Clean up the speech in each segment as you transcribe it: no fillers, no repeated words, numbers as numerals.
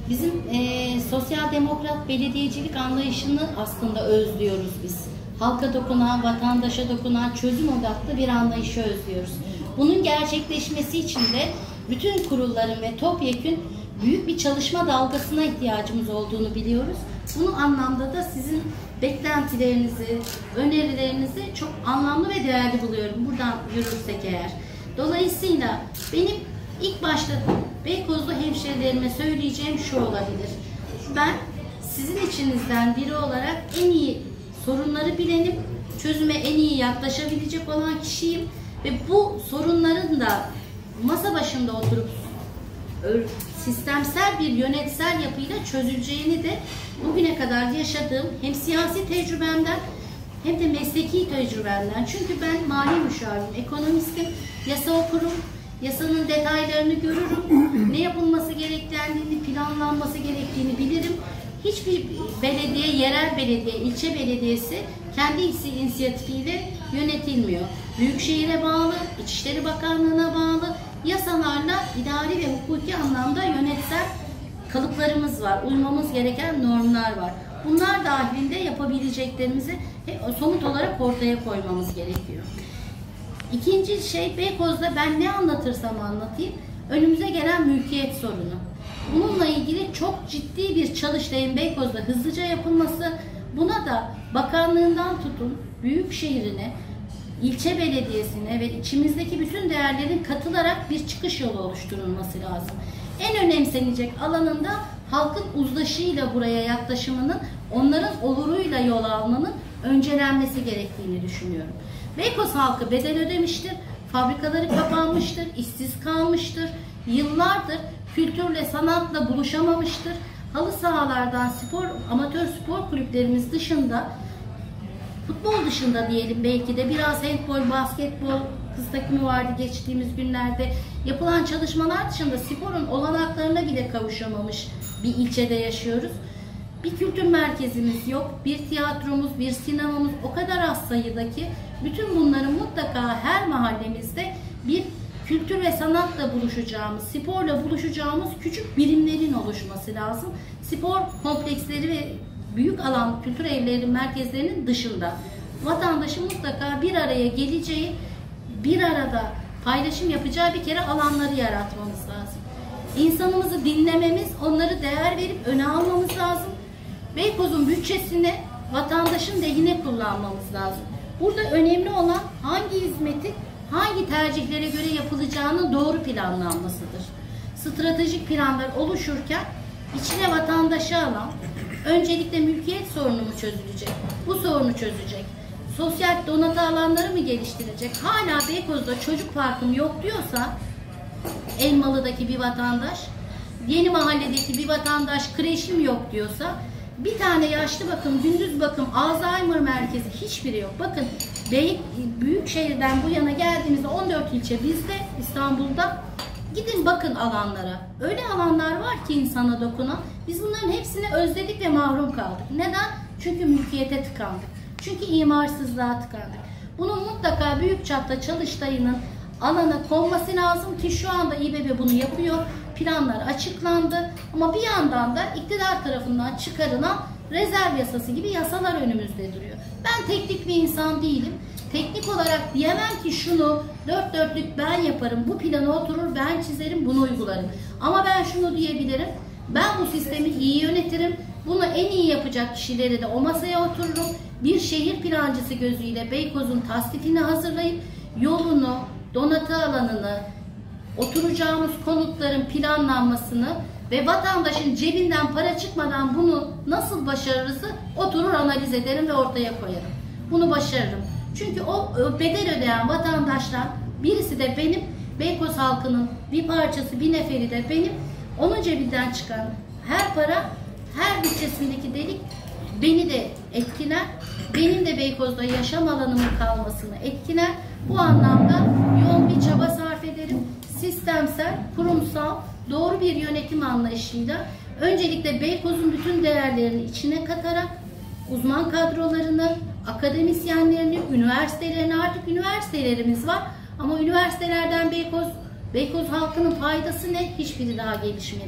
Bizim sosyal demokrat belediyecilik anlayışını aslında özlüyoruz biz. Halka dokunan, vatandaşa dokunan, çözüm odaklı bir anlayışı özlüyoruz. Bunun gerçekleşmesi için de bütün kurulların ve topyekün büyük bir çalışma dalgasına ihtiyacımız olduğunu biliyoruz. Bu anlamda da sizin beklentilerinizi, önerilerinizi çok anlamlı ve değerli buluyorum. Buradan yürürsek eğer. Dolayısıyla benim ilk başta Beykozlu hemşehrilerime söyleyeceğim şu olabilir. Ben sizin içinizden biri olarak en iyi sorunları bilenim, çözüme en iyi yaklaşabilecek olan kişiyim ve bu sorunların da masa başında oturup sistemsel bir yönetsel yapıyla çözüleceğini de bugüne kadar yaşadığım hem siyasi tecrübemden hem de mesleki tecrübemden. Çünkü ben mali müşavirim, ekonomistim, yasa okurum, yasanın detaylarını görürüm, ne yapılması gerektiğini, planlanması gerektiğini bilirim. Hiçbir belediye, yerel belediye, ilçe belediyesi kendi inisiyatifiyle yönetilmiyor. Büyükşehir'e bağlı, İçişleri Bakanlığı'na bağlı, yasalarla idari ve hukuki anlamda yönetsel kalıplarımız var, uymamız gereken normlar var. Bunlar dahilinde yapabileceklerimizi somut olarak ortaya koymamız gerekiyor. İkinci şey, Beykoz'da ben ne anlatırsam anlatayım, önümüze gelen mülkiyet sorunu. Bununla ilgili çok ciddi bir çalıştayın Beykoz'da hızlıca yapılması, buna da bakanlığından tutun, büyükşehirine, ilçe belediyesine ve içimizdeki bütün değerlerin katılarak bir çıkış yolu oluşturulması lazım. En önemsenecek alanında halkın uzlaşıyla buraya yaklaşımının, onların oluruyla yol almanın öncelenmesi gerektiğini düşünüyorum. Beykoz halkı bedel ödemiştir, fabrikaları kapanmıştır, işsiz kalmıştır, yıllardır kültürle, sanatla buluşamamıştır. Halı sahalardan amatör spor kulüplerimiz dışında, futbol dışında diyelim belki de biraz handbol, basketbol, kız takımı vardı geçtiğimiz günlerde. Yapılan çalışmalar dışında sporun olanaklarına bile kavuşamamış bir ilçede yaşıyoruz. Bir kültür merkezimiz yok, bir tiyatromuz, bir sinemamız o kadar az sayıda ki bütün bunların mutlaka her mahallemizde bir kültür ve sanatla buluşacağımız, sporla buluşacağımız küçük birimlerin oluşması lazım. Spor kompleksleri ve büyük alan kültür evleri merkezlerinin dışında vatandaşın mutlaka bir araya geleceği, bir arada paylaşım yapacağı bir kere alanları yaratmamız lazım. İnsanımızı dinlememiz, onları değer verip öne almamız lazım. Beykoz'un bütçesini vatandaşın lehine kullanmamız lazım. Burada önemli olan hangi hizmeti hangi tercihlere göre yapılacağının doğru planlanmasıdır. Stratejik planlar oluşurken içine vatandaşı alan, öncelikle mülkiyet sorunu mu çözülecek? Bu sorunu çözecek. Sosyal donatı alanları mı geliştirecek? Hala Beykoz'da çocuk parkım yok diyorsa Elmalı'daki bir vatandaş, Yeni Mahalle'deki bir vatandaş kreşim yok diyorsa, bir tane yaşlı bakım, gündüz bakım, Alzheimer merkezi hiçbiri yok. Bakın Büyükşehir'den bu yana geldiğimizde 14 ilçe bizde, İstanbul'da. Gidin bakın alanlara. Öyle alanlar var ki insana dokunan. Biz bunların hepsini özledik ve mahrum kaldık. Neden? Çünkü mülkiyete tıkandık. Çünkü imarsızlığa tıkandık. Bunun mutlaka büyük çapta çalıştayının alana konması lazım ki şu anda İBB bunu yapıyor. Planlar açıklandı ama bir yandan da iktidar tarafından çıkarılan rezerv yasası gibi yasalar önümüzde duruyor. Ben teknik bir insan değilim. Teknik olarak diyemem ki şunu dört dörtlük ben yaparım, bu planı oturur, ben çizerim, bunu uygularım. Ama ben şunu diyebilirim, ben bu sistemi iyi yönetirim, bunu en iyi yapacak kişileri de o masaya otururum. Bir şehir plancısı gözüyle Beykoz'un tasnifini hazırlayıp yolunu, donatı alanını, oturacağımız konutların planlanmasını ve vatandaşın cebinden para çıkmadan bunu nasıl başarırızı oturur analiz ederim ve ortaya koyarım. Bunu başarırım. Çünkü o bedel ödeyen vatandaşlar, birisi de benim, Beykoz halkının bir parçası, bir neferi de benim. Onun cebinden çıkan her para, her bütçesindeki delik beni de etkiler. Benim de Beykoz'da yaşam alanımın kalmasını etkiler. Bu anlamda yoğun bir çaba sarf ederim. Sistemsel, kurumsal, doğru bir yönetim anlayışıyla öncelikle Beykoz'un bütün değerlerini içine katarak uzman kadrolarını, akademisyenlerini, üniversitelerini, artık üniversitelerimiz var ama üniversitelerden Beykoz halkının faydası ne? Hiçbiri daha gelişmedi.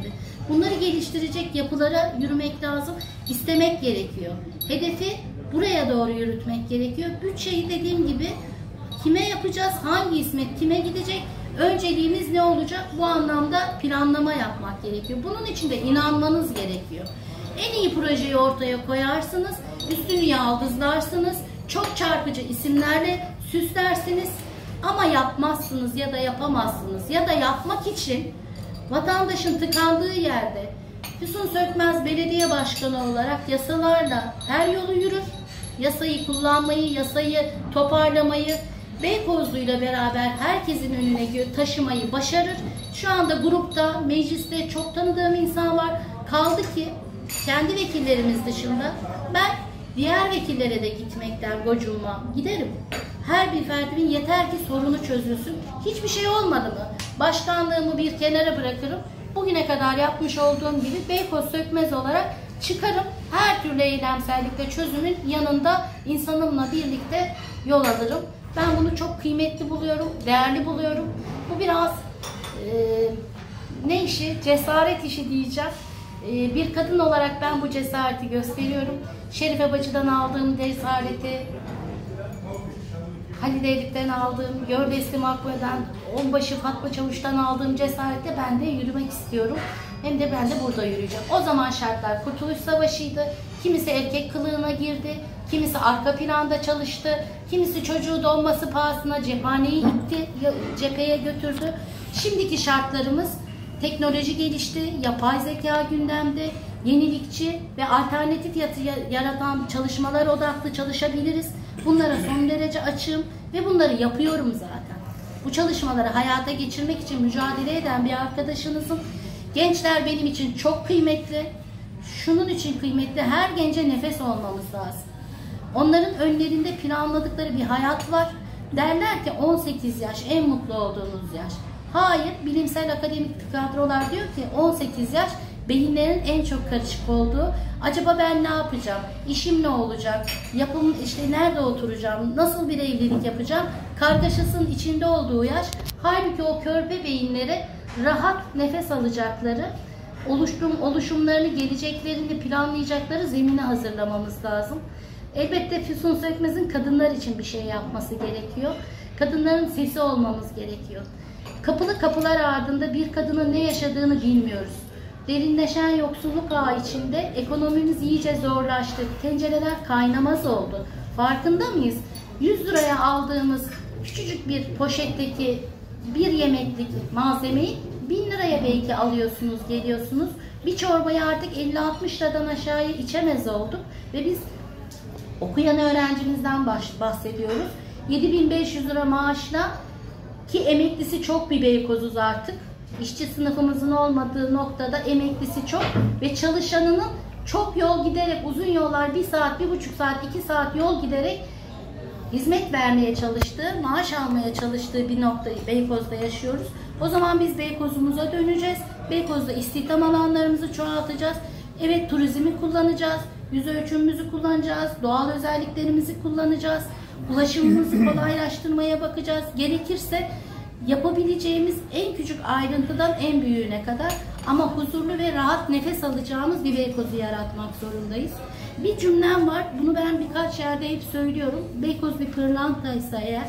Bunları geliştirecek yapılara yürümek lazım. İstemek gerekiyor. Hedefi buraya doğru yürütmek gerekiyor. Bütçeyi dediğim gibi kime yapacağız? Hangi hizmet kime gidecek? Önceliğimiz ne olacak? Bu anlamda planlama yapmak gerekiyor. Bunun için de inanmanız gerekiyor. En iyi projeyi ortaya koyarsınız, üstünü yaldızlarsınız, çok çarpıcı isimlerle süslersiniz ama yapmazsınız ya da yapamazsınız ya da yapmak için vatandaşın tıkandığı yerde Füsun Sökmez Belediye Başkanı olarak yasalarla her yolu yürür. Yasayı kullanmayı, yasayı toparlamayı, Beykozlu'yla beraber herkesin önüne taşımayı başarır. Şu anda grupta, mecliste çok tanıdığım insan var. Kaldı ki kendi vekillerimiz dışında ben diğer vekillere de gitmekten gocunmam. Giderim. Her bir ferdimin yeter ki sorunu çözülsün. Hiçbir şey olmadı mı? Başkanlığımı bir kenara bırakırım. Bugüne kadar yapmış olduğum gibi Beykoz Sökmez olarak çıkarım. Her türlü eylemsellikte çözümün yanında insanımla birlikte yol alırım. Ben bunu çok kıymetli buluyorum, değerli buluyorum. Bu biraz ne işi? Cesaret işi diyeceğim. Bir kadın olarak ben bu cesareti gösteriyorum. Şerife Bacı'dan aldığım cesareti, Halide Edip'ten aldığım, Gördesli Makbule'den, Onbaşı Fatma Çavuş'tan aldığım cesarette ben de yürümek istiyorum. Hem de ben de burada yürüyeceğim. O zaman şartlar Kurtuluş Savaşı'ydı. Kimisi erkek kılığına girdi, kimisi arka planda çalıştı, kimisi çocuğu doğması pahasına cephaneyi itti, cepheye götürdü. Şimdiki şartlarımız teknoloji gelişti, yapay zeka gündemde, yenilikçi ve alternatif yaratan çalışmalar odaklı çalışabiliriz. Bunlara son derece açığım ve bunları yapıyorum zaten. Bu çalışmaları hayata geçirmek için mücadele eden bir arkadaşınızım. Gençler benim için çok kıymetli. Şunun için kıymetli, her gence nefes olmamız lazım. Onların önlerinde planladıkları bir hayat var. Derler ki 18 yaş en mutlu olduğunuz yaş. Hayır, bilimsel akademik kadrolar diyor ki 18 yaş beyinlerin en çok karışık olduğu. Acaba ben ne yapacağım? İşim ne olacak? Yapım işte nerede oturacağım? Nasıl bir evlilik yapacağım? Kargaşasının içinde olduğu yaş. Halbuki o körpe beyinlere rahat nefes alacakları, oluşumlarını, geleceklerini planlayacakları zemini hazırlamamız lazım. Elbette Füsun Sökmez'in kadınlar için bir şey yapması gerekiyor. Kadınların sesi olmamız gerekiyor. Kapılı kapılar ardında bir kadının ne yaşadığını bilmiyoruz. Derinleşen yoksulluk ağı içinde ekonomimiz iyice zorlaştı. Tencereler kaynamaz oldu. Farkında mıyız? 100 liraya aldığımız küçücük bir poşetteki bir yemeklik malzemeyi 1000 liraya belki alıyorsunuz, geliyorsunuz. Bir çorbayı artık 50-60 liradan aşağıya içemez olduk. Ve biz okuyan öğrencimizden bahsediyoruz. 7500 lira maaşla, ki emeklisi çok bir Beykozuz artık. İşçi sınıfımızın olmadığı noktada emeklisi çok ve çalışanının çok yol giderek, uzun yollar 1 saat, 1,5 saat, 2 saat yol giderek hizmet vermeye çalıştığı, maaş almaya çalıştığı bir noktayı Beykoz'da yaşıyoruz. O zaman biz Beykoz'umuza döneceğiz. Beykoz'da istihdam alanlarımızı çoğaltacağız. Evet, turizmi kullanacağız. Yüz ölçümümüzü kullanacağız. Doğal özelliklerimizi kullanacağız. Ulaşımımızı kolaylaştırmaya bakacağız. Gerekirse yapabileceğimiz en küçük ayrıntıdan en büyüğüne kadar ama huzurlu ve rahat nefes alacağımız bir Beykoz'u yaratmak zorundayız. Bir cümlem var. Bunu ben birkaç yerde hep söylüyorum. Beykoz bir pırlantaysa eğer,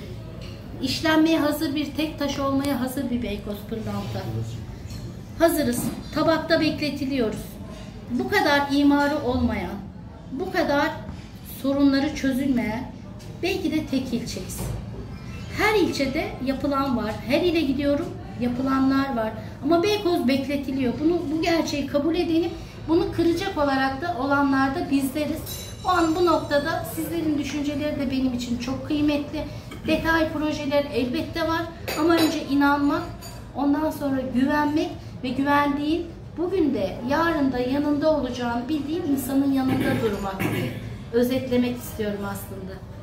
işlenmeye hazır bir tek taş olmaya hazır bir Beykoz pırlanta. Hazırız. Tabakta bekletiliyoruz. Bu kadar imarı olmayan, bu kadar sorunları çözülmeyen belki de tek ilçeyiz. Her ilçede yapılan var. Her ile gidiyorum, yapılanlar var. Ama Beykoz bekletiliyor. Bu gerçeği kabul edelim. Bunu kıracak olarak da olanlar da bizleriz. O an bu noktada sizlerin düşünceleri de benim için çok kıymetli. Detay projeler elbette var. Ama önce inanmak, ondan sonra güvenmek ve güvendiğin, bugün de yarın da yanında olacağını bildiğin insanın yanında durmak. Özetlemek istiyorum aslında.